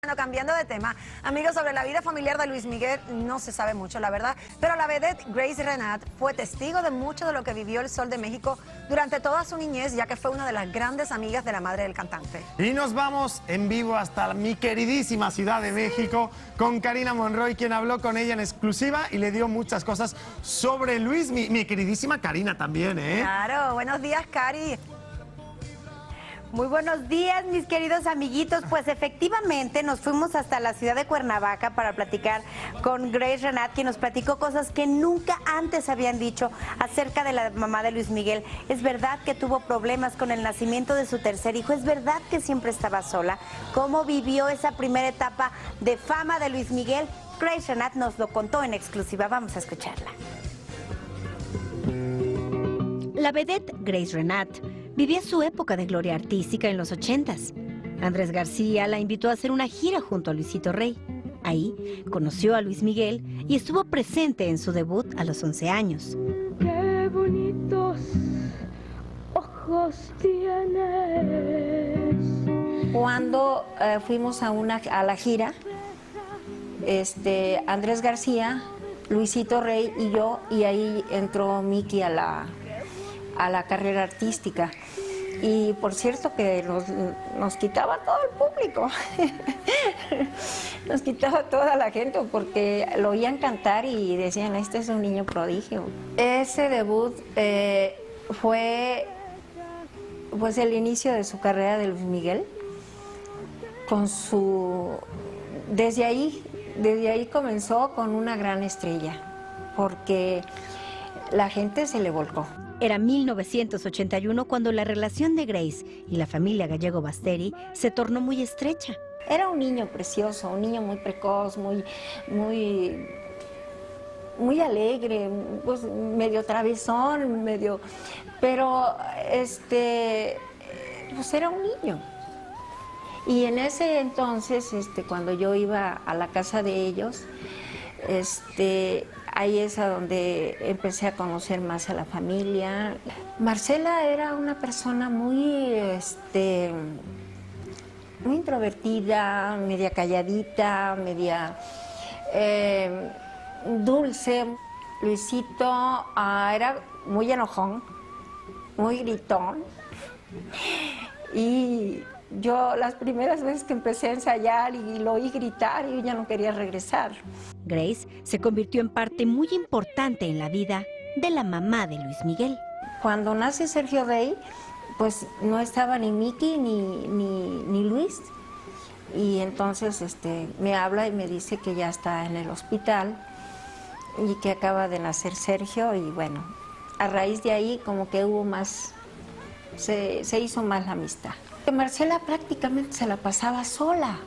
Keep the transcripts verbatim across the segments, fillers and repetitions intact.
Bueno, cambiando de tema, amigos, sobre la vida familiar de Luis Miguel no se sabe mucho, la verdad, pero la vedette Grace Renat fue testigo de mucho de lo que vivió el Sol de México durante toda su niñez, ya que fue una de las grandes amigas de la madre del cantante. Y nos vamos en vivo hasta mi queridísima Ciudad de México con Karina Monroy, quien habló con ella en exclusiva y le dio muchas cosas sobre Luis, mi, mi queridísima Karina también, ¿eh? Claro, buenos días, Cari. Muy buenos días, mis queridos amiguitos. Pues efectivamente nos fuimos hasta la ciudad de Cuernavaca para platicar con Grace Renat, quien nos platicó cosas que nunca antes habían dicho acerca de la mamá de Luis Miguel. Es verdad que tuvo problemas con el nacimiento de su tercer hijo, es verdad que siempre estaba sola. ¿Cómo vivió esa primera etapa de fama de Luis Miguel? Grace Renat nos lo contó en exclusiva. Vamos a escucharla. La vedette Grace Renat vivía su época de gloria artística en los ochentas. Andrés García la invitó a hacer una gira junto a Luisito Rey. Ahí conoció a Luis Miguel y estuvo presente en su debut a los once años. ¡Qué bonitos ojos tienes! Cuando eh, fuimos a, una, a la gira, este, Andrés García, Luisito Rey y yo, y ahí entró Miki a la... a la carrera artística. Y por cierto que nos, nos quitaba todo el público, nos quitaba toda la gente porque lo oían cantar y decían, este es un niño prodigio. Ese debut eh, fue pues el inicio de su carrera de Luis Miguel, con su... desde ahí, desde ahí comenzó con una gran estrella, porque la gente se le volcó. Era mil novecientos ochenta y uno cuando la relación de Grace y la familia Gallego Basteri se tornó muy estrecha. Era un niño precioso, un niño muy precoz, muy, muy, muy alegre, pues medio travesón, medio, pero este, pues era un niño. Y en ese entonces, este, cuando yo iba a la casa de ellos, este, ahí es a donde empecé a conocer más a la familia. Marcela era una persona muy, este, muy introvertida, media calladita, media eh, dulce. Luisito uh, era muy enojón, muy gritón. Y yo las primeras veces que empecé a ensayar y lo oí gritar, yo ya no quería regresar. Grace se convirtió en parte muy importante en la vida de la mamá de Luis Miguel. Cuando nace Sergio Rey, pues no estaba ni Miki ni, ni, ni Luis. Y entonces este, me habla y me dice que ya está en el hospital y que acaba de nacer Sergio. Y bueno, a raíz de ahí como que hubo más, se, se hizo más la amistad. Marcela prácticamente se la pasaba sola.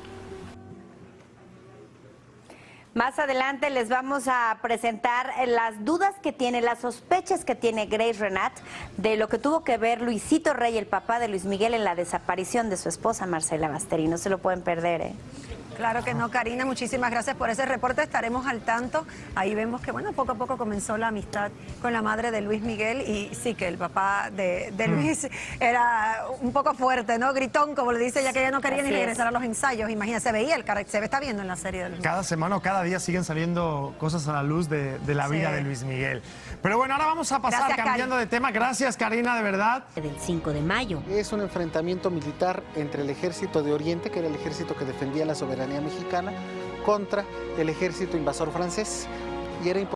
Más adelante les vamos a presentar las dudas que tiene, las sospechas que tiene Grace Renat de lo que tuvo que ver Luisito Rey, el papá de Luis Miguel, en la desaparición de su esposa Marcela Basteri. No se lo pueden perder, ¿eh? Claro que no, Karina, muchísimas gracias por ese reporte, estaremos al tanto. Ahí vemos que, bueno, poco a poco comenzó la amistad con la madre de Luis Miguel y sí que el papá de, de Luis era un poco fuerte, ¿no? Gritón, como le dice, ya que ella no quería Así ni regresar es. a los ensayos. Imagínate, se veía el carácter, se está viendo en la serie de Luis Miguel. Cada semana o cada día siguen saliendo cosas a la luz de, de la sí. vida de Luis Miguel. Pero bueno, ahora vamos a pasar gracias, cambiando Cari. de tema. Gracias, Karina, de verdad. Del cinco de mayo. Es un enfrentamiento militar entre el ejército de Oriente, que era el ejército que defendía la soberanía mexicana, contra el ejército invasor francés. Y era